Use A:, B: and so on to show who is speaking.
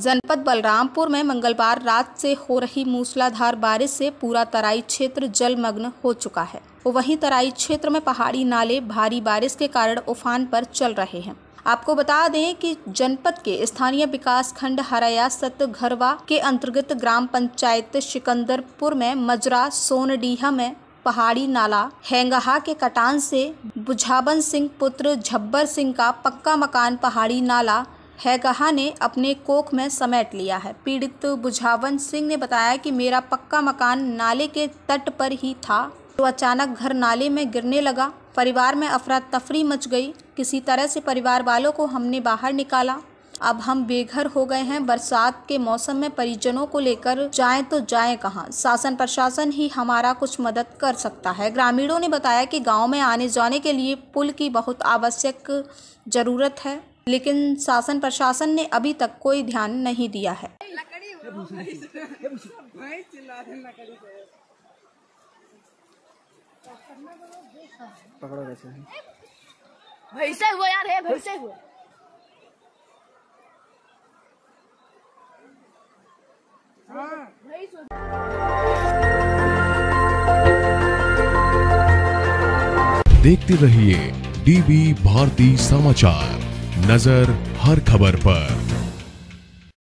A: जनपद बलरामपुर में मंगलवार रात से हो रही मूसलाधार बारिश से पूरा तराई क्षेत्र जलमग्न हो चुका है। वहीं तराई क्षेत्र में पहाड़ी नाले भारी बारिश के कारण उफान पर चल रहे हैं। आपको बता दें कि जनपद के स्थानीय विकास खंड हरया सतघरवा के अंतर्गत ग्राम पंचायत सिकंदरपुर में मजरा सोनडीहा में पहाड़ी नाला हेंगहा के कटान से बुझावन सिंह पुत्र झब्बर सिंह का पक्का मकान पहाड़ी नाला हेंगहा ने अपने कोख में समेट लिया है। पीड़ित बुझावन सिंह ने बताया कि मेरा पक्का मकान नाले के तट पर ही था तो अचानक घर नाले में गिरने लगा। परिवार में अफरा तफरी मच गई। किसी तरह से परिवार वालों को हमने बाहर निकाला। अब हम बेघर हो गए हैं। बरसात के मौसम में परिजनों को लेकर जाएं तो जाएं कहां? शासन प्रशासन ही हमारा कुछ मदद कर सकता है। ग्रामीणों ने बताया कि गांव में आने जाने के लिए पुल की बहुत आवश्यक जरूरत है, लेकिन शासन प्रशासन ने अभी तक कोई ध्यान नहीं दिया है।
B: पकड़ो कैसे
C: भैंसे हुआ यार, है भैंसे हुआ।
D: देखते रहिए डीवी भारती समाचार, नजर हर खबर पर।